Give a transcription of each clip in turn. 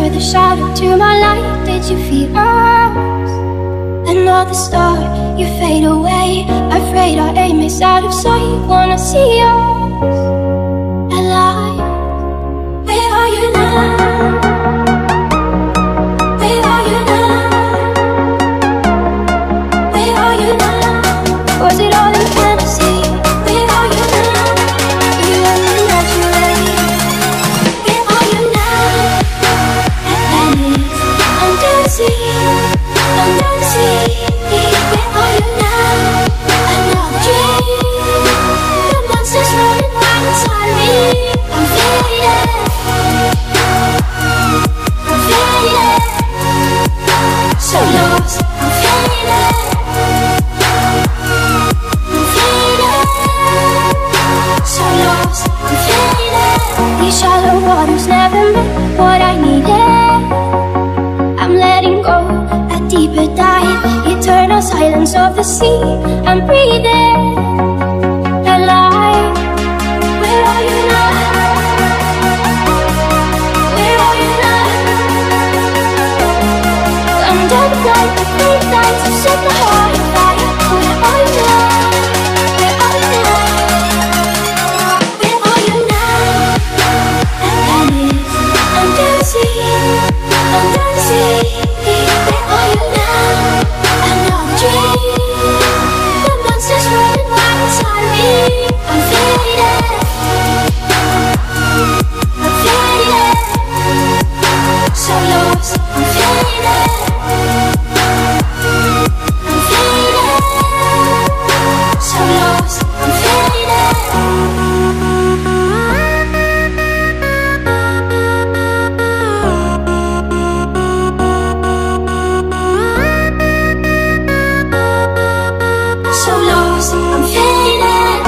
were the shadow to my light. Did you feel us? Another star, you fade away. Afraid our aim is out of sight. Wanna see us alive. Where are you now? Where are you now? Where are you now? Was it all in fantasy? Where are you now? You only naturally. Where are you now? Atlantis, under the sea, under the sea. Where are you now? Another dream. The monsters running right inside me. I'm faded. I'm faded. So lost. I'm faded. I'm faded. So lost. I'm faded. These shallow waters never meant what I needed. I'm letting go. A deeper dive. Eternal silence of the sea. I'm breathing alive. Where are you now? Where are you now? Under the light, the great lights have set the heart on fire. Where are you now? Where are you now? Where are you now? Atlantis, under the sea, under the sea. Where are you now? Another dream. The monsters running right inside me. I'm faded. I'm faded. So lost. I'm faded. I'm faded. So lost. I'm faded. So lost, I'm faded.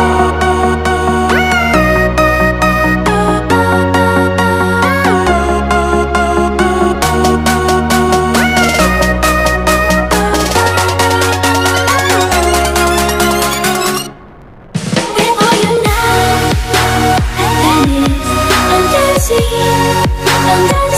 Where are you now? Atlantis, under the sea, under